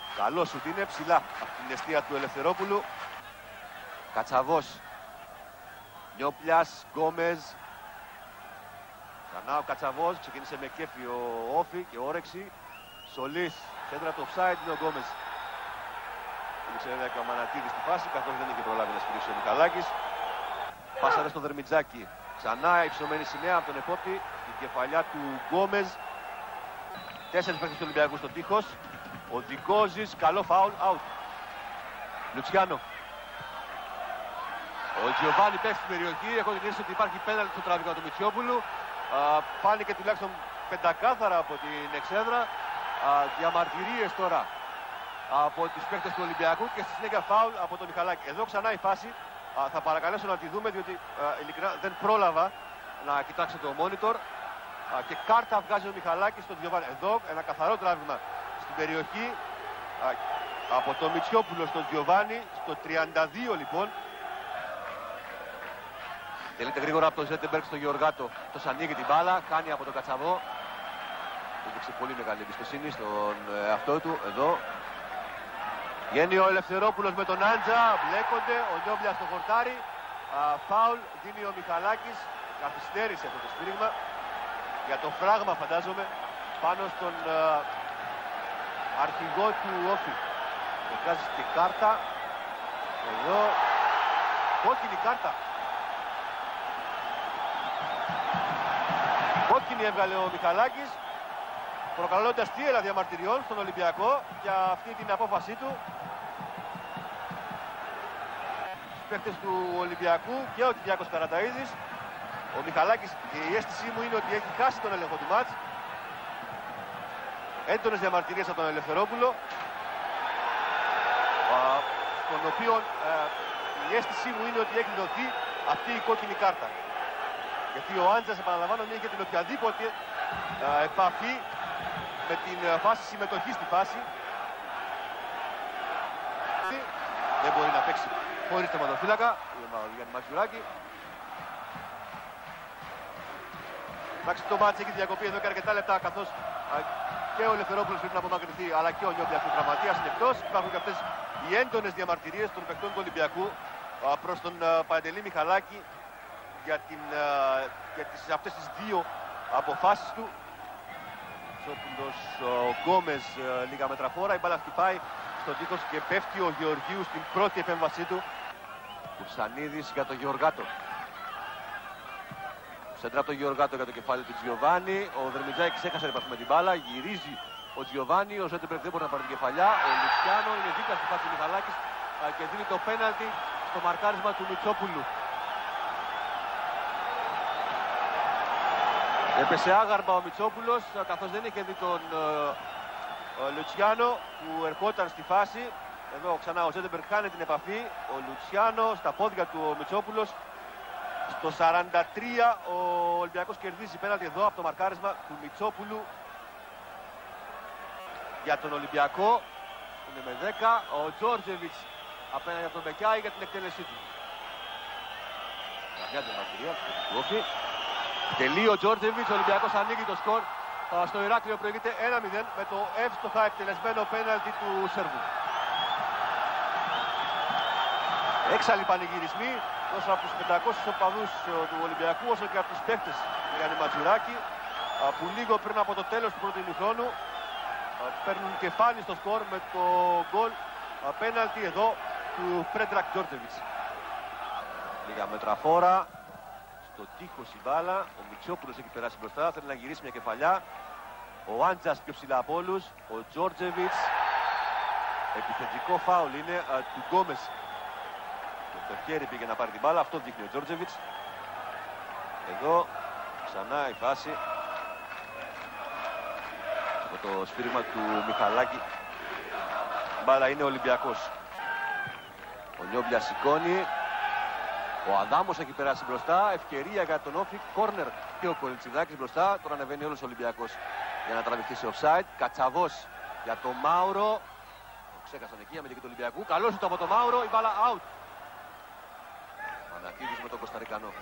Καλό σουτ είναι, ψηλά από την αιστεία του Ελευθερόπουλου. Κατσαβός, Νιόπλιας, Γκόμεζ. Ξανά ο Κατσαβός, ξεκίνησε με κέφι ο Όφη και όρεξη. Σολής, σέντρα το offside, είναι ο Γκόμεζ. Έλειξε βέβαια και ο Μανατίδης στη φάση, καθώς δεν είχε προλάβει να σφυρίσει ο Μιχαλάκης. Πάσαρε στο Δερμιτζάκι. Ξανά υψωμένη σημαία από τον επόπτη, την κεφαλιά του Γκόμεζ. 4 παίκτες του Ολυμπιακού στο τείχος. Ο Δικόζης, καλό φάουλ, out. Λουτσιάνο. Ο Τζιοβάνι πέφτει στην περιοχή. Έχω την αίσθηση ότι υπάρχει πέναλτι στο τράβηγμα του Μητσιόπουλου. Φάνηκε τουλάχιστον πεντακάθαρα από την εξέδρα. Διαμαρτυρίες τώρα από τους παίκτες του Ολυμπιακού και στη συνέχεια φάουλ από τον Μιχαλάκη. Εδώ ξανά η φάση. Θα παρακαλέσω να τη δούμε, διότι ειλικρινά δεν πρόλαβα να κοιτάξω το monitor. Και κάρτα βγάζει ο Μιχαλάκης στον Τζιοβάνι. Εδώ ένα καθαρό τράβηγμα στην περιοχή από τον Μητσιόπουλο στον Τζιοβάνι. Στο 32 λοιπόν. Τελείται γρήγορα από τον Ζέντεμπεργκ στο Γεωργάτο. Το ανοίγει την μπάλα, κάνει από τον Κατσαβό. Έδειξε πολύ μεγάλη εμπιστοσύνη στον εαυτό του. Εδώ βγαίνει ο Ελευθερόπουλος με τον Άντζα. Μπλέκονται, ο Νιόμπλιας στο χορτάρι. Φάουλ δίνει ο Μιχαλάκης. Καθυστέρησε αυτό το σφύριγμα. Για το φράγμα φαντάζομαι πάνω στον αρχηγό του Όφη. Βγάζει και κάρτα. Εδώ κόκκινη κάρτα. Κόκκινη έβγαλε ο Μιχαλάκης, προκαλώντας θύελλα διαμαρτυριών στον Ολυμπιακό για αυτή την απόφασή του. Στους παίκτες του Ολυμπιακού και ο Κυριάκος Καραταΐδης. Ο Μιχαλάκης, η αίσθησή μου είναι ότι έχει χάσει τον έλεγχο του μάτς. Έντονες διαμαρτυρίες από τον Ελευθερόπουλο, στον οποίο η αίσθησή μου είναι ότι έχει δοθεί αυτή η κόκκινη κάρτα. Γιατί ο Άντζας, επαναλαμβάνω, δεν είχε την οποιαδήποτε επαφή με την φάση συμμετοχή στη φάση. Δεν μπορεί να παίξει χωρίς τερματοφύλακα, Γιάννη Ματζουράκη. Εντάξει, το μάτς έχει διακοπεί εδώ και αρκετά λεπτά, καθώς και ο Ελευθερόπουλος πρέπει να απομακρυνθεί, αλλά και ο Νιόπλιας του τραυματίας είναι εκτός. Υπάρχουν και αυτές οι έντονες διαμαρτυρίες των παικτών του Ολυμπιακού προς τον Παντελή Μιχαλάκη για αυτές τις δύο αποφάσεις του. Σόπουλος, ο Γκόμεζ λίγα μέτρα χώρα, η μπάλα χτυπάει στο τείχος και πέφτει ο Γεωργίου στην πρώτη επέμβασή του. Κουρσανίδης για τον Γεωργάτο. Σέντρα από τον Γεωργάτο για το κεφάλι του Τζιοβάνι. Ο Δερμιτζάκης έχασε επαφή με την μπάλα, γυρίζει ο Τζιοβάνι, ο Ζέντεμπεργκ δεν μπορεί να πάρει την κεφαλιά. Ο Λουτσιάνο είναι δίπλα στη φάση του Μιχαλάκης και δίνει το πέναλτι στο μαρκάρισμα του Μητσόπουλου. Έπεσε άγαρμα ο Μητσόπουλος, καθώς δεν είχε δει τον Λουτσιάνο που ερχόταν στη φάση. Εδώ ξανά ο Ζέντεμπεργκ χάνει την επαφή. Ο Λουτσιάνο στα πόδια του ο Μητσόπουλος. Στο 43 ο Ολυμπιακός κερδίζει πέναλτι εδώ από το μαρκάρισμα του Μητσόπουλου. Για τον Ολυμπιακό είναι με 10. Ο Τζόρτζεβιτς απέναντι από τον Μπεκιάη για την εκτέλεσή του. Καμιά διαμαρτυρία του Όφη. Τελεί ο Τζόρτζεβιτς, ο Ολυμπιακός ανοίγει το σκορ. Στο Ηράκλειο προηγείται 1-0 με το εύστοχα εκτελεσμένο πέναλτι του Σέρβου. Έξαλλοι πανηγυρισμοί τόσο από τους 500 οπαδούς του Ολυμπιακού όσο και από τους παίκτες του Γιάννη Ματζουράκη, που λίγο πριν από το τέλος του πρώτου ημιχρόνου παίρνουν κεφάλι στο σκορ με το γκολ πέναλτι εδώ του Φρέντρακ Τζόρτζεβιτς. Λίγα μέτρα φόρα. Στο τείχος η μπάλα, ο Μητσόπουλος έχει περάσει μπροστά, θέλει να γυρίσει μια κεφαλιά. Ο Άντζας πιο ψηλά από όλους, ο Τζόρτζεβιτς. Επιθετικό φάουλ είναι του Γκόμεζ. Το χέρι πήγε να πάρει την μπάλα, αυτό δείχνει ο Τζόρτζεβιτς. Εδώ ξανά η φάση. Από το σφύριγμα του Μιχαλάκη. Η μπάλα είναι Ολυμπιακός. Ο Νιόμπλιας σηκώνει. Ο Αδάμος έχει περάσει μπροστά, ευκαιρία για τον Όφη, κόρνερ και ο Κολιτσιδάκης μπροστά. Τώρα ανεβαίνει όλος ο Ολυμπιακός για να τραβηχθεί σε offside. Κατσαβός για τον Μάουρο. Το ξέχασαν εκεί, αμυντική του Ολυμπιακού. Καλώς το από τον Μάουρο, η μπάλα out. Μανατίδης με τον Κωνσταντινό.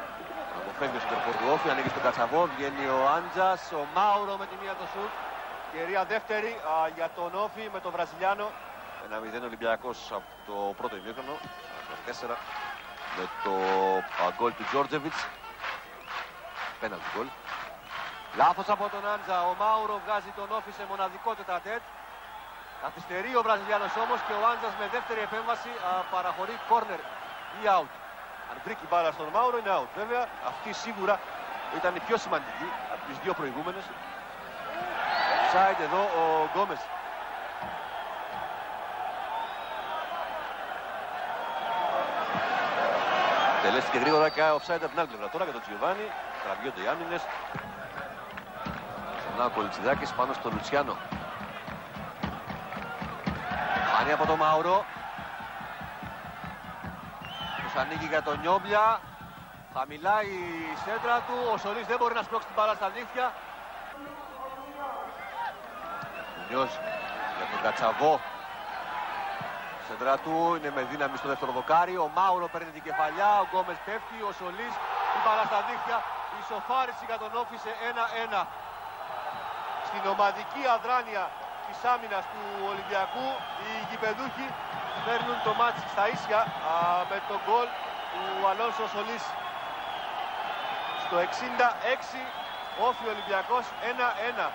Αποφεύγει ο σεντερφόρ του Όφη, ανοίγει στον Κατσαβό, βγαίνει ο Άντζας, ο Μάουρο με τη μία το σουτ Ευκαιρία δεύτερη για τον Όφη με τον Βραζιλιάνο. 1-0 Ολυμπιακός από το πρώτο ημίχρονο, 4 με το γκολ του Τζόρτζεβιτς. Πέναλτι γκολ. Λάθος από τον Άντζα. Ο Μάουρο βγάζει τον Όφη σε μοναδικό τετατέτ. Καθυστερεί ο Βραζιλιάνος όμως και ο Άντζας με δεύτερη επέμβαση παραχωρεί κόρνερ ή out. Αν βρήκε μπάλα στον Μάουρο είναι out. Βέβαια αυτή σίγουρα ήταν η πιο σημαντική από τις δύο προηγούμενες. Offside εδώ ο Γκόμες. Τελέστηκε γρήγορα και offside από την άλλη πλευρά. Τώρα για τον Τζιοβάνι. Τραβιόνται οι άμυνες. Ξανά ο Κολιτσιδάκης πάνω στο Λουτσιάνο. Χάνει από τον Μάουρο. Τους ανοίγει για τον Νιόμπλια. Χαμηλά η σέντρα του. Ο Σολής δεν μπορεί να σπρώξει την μπάλα στα δίχτυα. Μουνιός για τον Κατσαβό. Η σέντρα του είναι με δύναμη στο δεύτερο δοκάρι. Ο Μάουρο παίρνει την κεφαλιά. Ο Γκόμες πέφτει. Ο Σολής την μπάλα στα δίχτυα. Η ισοφάριση για τον Όφη σε 1-1. Στην ομαδική αδράνεια της άμυνας του Ολυμπιακού οι γηπεδούχοι παίρνουν το μάτς στα ίσια με τον γκολ του Αλόνσο Σολής. Στο 66 Όφη Ολυμπιακός 1-1.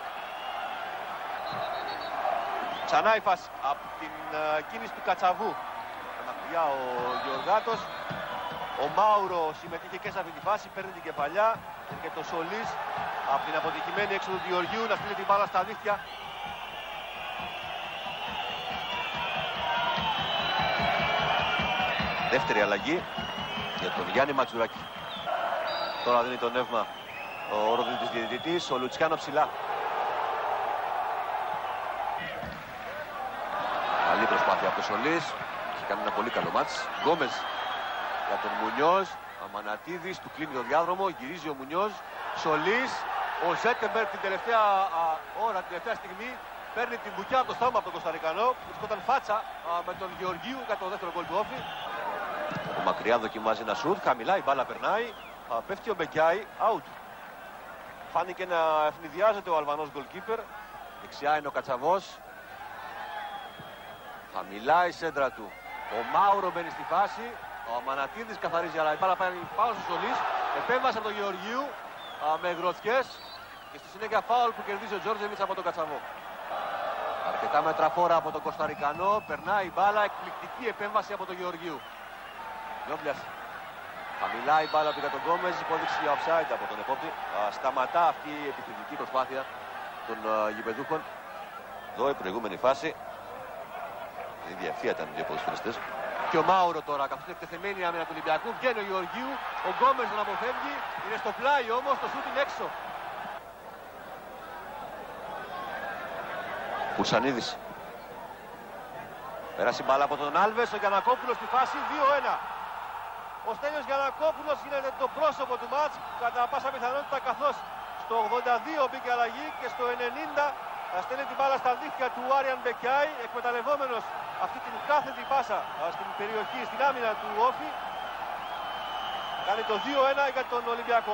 Ξανά η φάση από την κίνηση του Κατσαβού. Μακριά ο Γεωργάτος. Ο Μάουρο συμμετείχε και σε αυτή τη φάση, παίρνει την κεφαλιά και το Σολής από την αποτυχημένη έξοδο του Γεωργίου να στείλει την μπάλα στα δίχτυα. Δεύτερη αλλαγή για τον Γιάννη Ματζουράκη. Τώρα δίνει το νεύμα ο οροδίτης διαιτητής, ο Λουτσιάνο ψηλά. Καλή προσπάθεια από το Σολής. Έχει κάνει ένα πολύ καλό μάτς. Γκόμες για τον Μουνιός. Αμανατίδης, του κλείνει το διάδρομο. Γυρίζει ο Μουνιός. Σολής. Ο Ζέτεμπερ την τελευταία ώρα, την τελευταία στιγμή παίρνει την μπουκιά από το στόμα από τον Κωνσταντινό. Βρισκόταν φάτσα με τον Γεωργίου για το δεύτερο γκολ του Όφη. Ο μακριά δοκιμάζει ένα σουτ. Χαμηλά η μπάλα περνάει. Πέφτει ο Μπεκιάη. Out. Φάνηκε να ευνηδιάζεται ο Αλβανός γκολκίπερ. Δεξιά είναι ο Κατσαβός. Χαμηλά η σέντρα του. Ο Μάουρο μπαίνει στη φάση. Ο Αμανατίδης καθαρίζει, αλλά η μπάλα πάει πάνω στο Σολής. Επέμβαση από τον Γεωργίου με γροθιές. Και στη συνέχεια φάουλ που κερδίζει ο Τζόρτζεβιτς από τον Κατσαβό. Αρκετά μέτρα φόρα από τον Κωνσταντινό. Περνάει η μπάλα. Εκπληκτική επέμβαση από τον Γεωργίου. Νιόμπλιας. Χαμηλά η μπάλα πήγα τον Γκόμες. Υπόδειξη για offside από τον επόπτη. Σταματά αυτή η επιθετική προσπάθεια των γηπεδούχων. Εδώ η προηγούμενη φάση. Η ίδια ευθεία ήταν οι δύο ποδοσφαιριστές. Και ο Μάουρο τώρα, καθώς είναι εκτεθειμένη η άμυνα του Ολυμπιακού, βγαίνει ο Γεωργίου. Ο Γκόμες τον αποφεύγει. Είναι στο πλάι όμως, το σούτ είναι έξω. Κουρσανίδης. Πέρασε η μπάλα από τον Άλβες. Ο Γιαννακόπουλος στη φάση 2-1. Ο Στέλιος Γιαννακόπουλος γίνεται το πρόσωπο του μάτς κατά πάσα πιθανότητα, καθώς στο 82 μπήκε αλλαγή και στο 90 στέλνει την μπάλα στα δίχτυα του Άριαν Μπεκιάη, εκμεταλλευόμενος αυτή την κάθετη πάσα στην περιοχή, στην άμυνα του Όφη. Κάνει το 2-1 για τον Ολυμπιακό.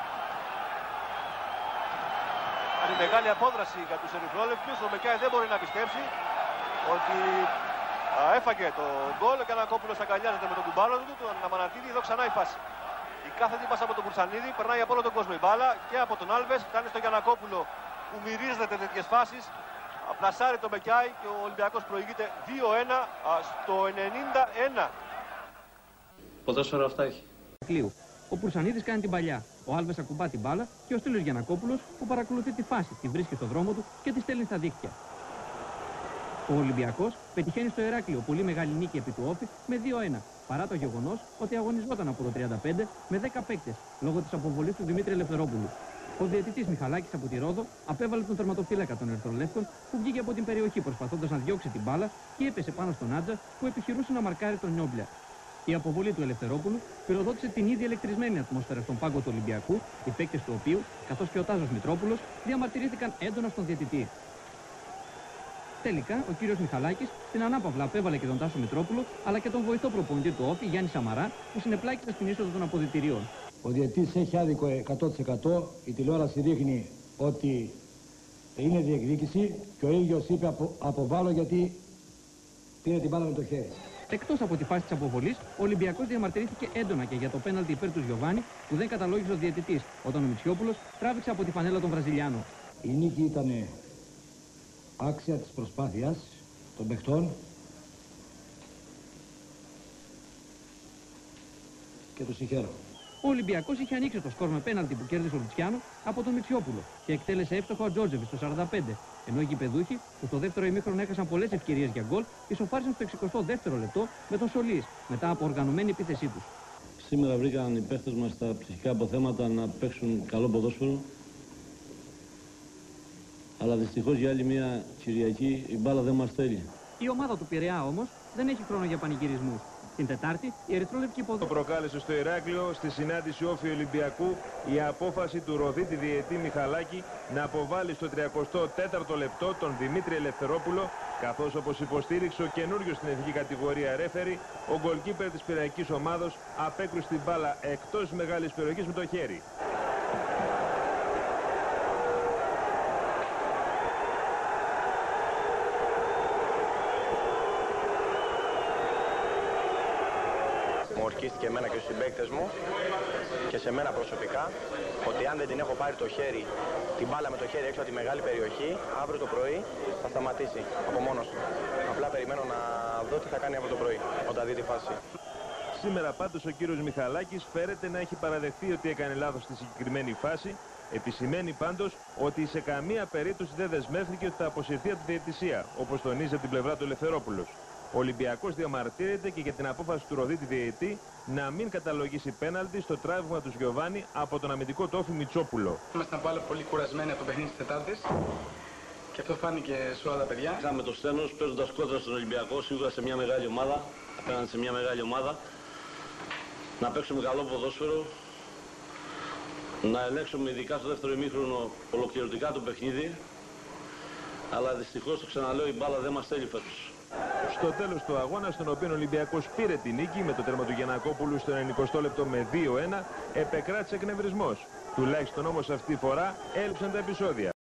Κάνει μεγάλη απόδραση για τους ερυθρόλευκους. Ο Μπεκιάη δεν μπορεί να πιστέψει ότι έφαγε το γκολ. Ο Γιαννακόπουλος αγκαλιάζεται με τον κουμπάλο του, τον Αμανατίδη. Εδώ ξανά η φάση. Η κάθετη πάσα από τον Κουρσανίδη περνάει από όλο τον κόσμο η μπάλα και από τον Άλβες. Φτάνει στο Γιαννακόπουλο που μυρίζεται τέτοιες φάσεις. Πλασάρει τον Μπεκιάη και ο Ολυμπιακός προηγείται 2-1 στο 91. Ποδόσφαιρο αυτά έχει. Ο Κουρσανίδης κάνει την παλιά. Ο Άλβες ακουμπά την μπάλα και ο Στέλιος Γιαννακόπουλος που παρακολουθεί τη φάση. Τη βρίσκει στο δρόμο του και τη στέλνει στα δίκτυα. Ο Ολυμπιακός πετυχαίνει στο Ηράκλειο πολύ μεγάλη νίκη επί του Όφη με 2-1. Παρά το γεγονός ότι αγωνιζόταν από το 35 με 10 παίκτες λόγω της αποβολής του Δημήτρη Ελευθερόπουλου. Ο διαιτητής Μιχαλάκης από τη Ρόδο απέβαλε τον τερματοφύλακα των Ερυθρολεύκων που βγήκε από την περιοχή προσπαθώντας να διώξει την μπάλα και έπεσε πάνω στον Άντζα που επιχειρούσε να μαρκάρει τον Νιόμπλια. Η αποβολή του Ελευθερόπουλου πυροδότησε την ίδια ηλεκτρισμένη ατμόσφαιρα στον πάγκο του Ολυμπιακού, οι παίκτες του οποίου, καθώς και ο Τάζος Μητρόπουλος, διαμαρτυρήθηκαν έντονα στον διαιτητή. Τελικά, ο κύριος Μιχαλάκης στην ανάπαυλα απέβαλε και τον Τάσο Μητρόπουλο, αλλά και τον βοηθό προπονητή του Όφη, Γιάννη Σαμαρά, που συνεπλάκησε στην είσοδο των αποδυτηρίων. Ο διαιτητής έχει άδικο 100%. Η τηλεόραση δείχνει ότι Είναι διεκδίκηση και ο ίδιος είπε αποβάλλω γιατί πήρε την μπάλα με το χέρι. Εκτός από τη φάση της αποβολής, ο Ολυμπιακός διαμαρτυρήθηκε έντονα και για το πέναλτι υπέρ του Γιωβάνι που δεν καταλόγισε ο διαιτητής, όταν ο Μητσιόπουλος τράβηξε από τη φανέλα τον Βραζιλιάνο. Η νίκη ήταν άξια της προσπάθειας των παιχτών και του συγχαίρω. Ο Ολυμπιακός είχε ανοίξει το σκορ με πέναλτι που κέρδισε ο Λουτσιάνο από τον Μητσιόπουλο και εκτέλεσε εύστοχο ο Τζόρτζεβιτς στο 45, ενώ οι γηπεδούχοι που στο δεύτερο ημίχρονο έχασαν πολλές ευκαιρίες για γκολ ισοφάρισαν στο 62ο λεπτό με τον Σολής μετά από οργανωμένη επίθεσή τους. Σήμερα βρήκαν οι παίχτες μας τα ψυχικά αποθέματα να παίξουν καλό ποδόσφαιρο, αλλά δυστυχώς για άλλη μια Κυριακή η μπάλα δεν μας θέλει. Η ομάδα του Πειραιά όμως δεν έχει χρόνο για πανηγυρισμούς. Την Τετάρτη, η ερυθρόλευκη Το προκάλεσε στο Ηράκλειο στη συνάντηση Όφη Ολυμπιακού η απόφαση του Ροδίτη διαιτή Μιχαλάκη να αποβάλει στο 34ο λεπτό τον Δημήτρη Ελευθερόπουλο, καθώς όπως υποστήριξε ο καινούριος στην εθνική κατηγορία ρέφερη, ο γκολκίπερ της πειραιακής ομάδος απέκρουσε την μπάλα εκτός μεγάλης περιοχής με το χέρι. Μου ορκίστηκε εμένα και στους συμπαίκτες μου και σε μένα προσωπικά ότι αν δεν την έχω πάρει το χέρι, την μπάλα με το χέρι έξω από τη μεγάλη περιοχή, αύριο το πρωί θα σταματήσει από μόνος του. Απλά περιμένω να δω τι θα κάνει αύριο το πρωί όταν δει τη φάση. Σήμερα πάντως ο κύριος Μιχαλάκης φέρεται να έχει παραδεχθεί ότι έκανε λάθος στη συγκεκριμένη φάση. Επισημαίνει πάντως ότι σε καμία περίπτωση δεν δεσμεύτηκε ότι θα αποσυρθεί από τη διαιτησία, όπως τονίζει από την πλευρά του Ελευθερόπουλος. Ο Ολυμπιακός διαμαρτύρεται και για την απόφαση του Ροδίτη διαιτητή να μην καταλογίσει πέναλτι στο τράβηγμα του Γιωβάνι από τον αμυντικό τόφι Μητσόπουλο. Ήμασταν πάλι πολύ κουρασμένοι από το παιχνίδι της Τετάρτης και αυτό φάνηκε σε όλα τα παιδιά. Είχαμε το στένος παίζοντας κόντρα στον Ολυμπιακό, σίγουρα σε μια μεγάλη ομάδα, απέναντι σε μια μεγάλη ομάδα. Να παίξουμε καλό ποδόσφαιρο, να ελέγξουμε ειδικά στο δεύτερο ημίχρονο ολοκληρωτικά το παιχνίδι, αλλά δυστυχώς το ξαναλέω, η μπάλα δεν μας θέλει φέτος. Στο τέλος του αγώνα, στον οποίο ο Ολυμπιακός πήρε τη νίκη με το τέρμα του Γιαννακόπουλου στο 90 λεπτό με 2-1, επεκράτησε εκνευρισμός. Τουλάχιστον όμως αυτή τη φορά έλειψαν τα επεισόδια.